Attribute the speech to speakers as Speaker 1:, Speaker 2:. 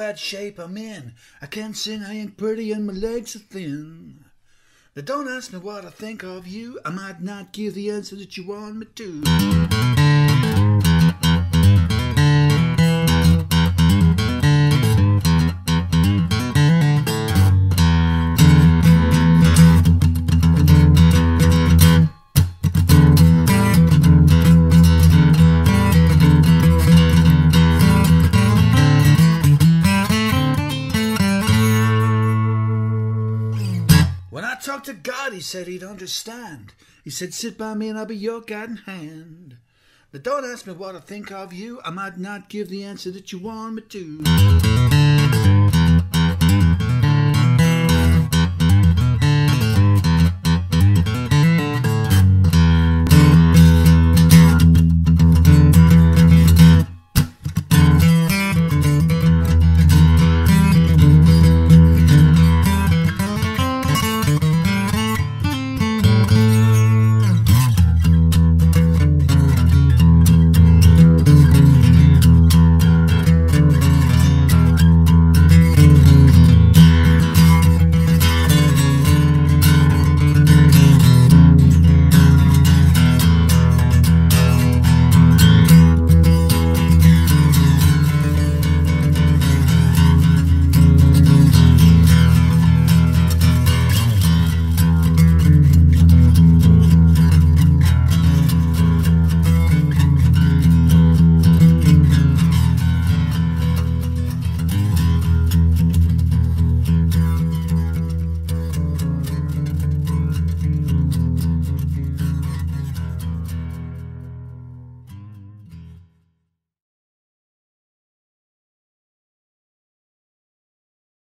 Speaker 1: bad shape I'm in. I can't sing, I ain't pretty, and my legs are thin. Now don't ask me what I think of you. I might not give the answer that you want me to. When I talked to God, he said he'd understand. He said, sit by me and I'll be your guiding hand. But don't ask me what I think of you. I might not give the answer that you want me to.